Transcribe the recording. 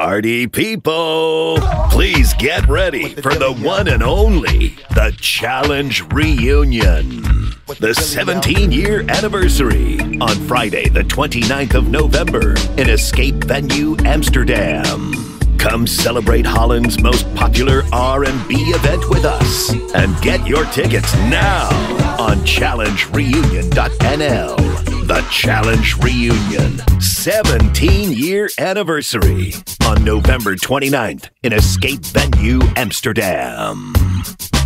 Party people, please get ready for the one and only, the Challenge Reunion. The 17-year anniversary on Friday, the 29th of November in Escape Venue, Amsterdam. Come celebrate Holland's most popular R&B event with us and get your tickets now on challengereunion.nl. The Challenge Reunion 17-year anniversary on November 29th in Escape Venue, Amsterdam.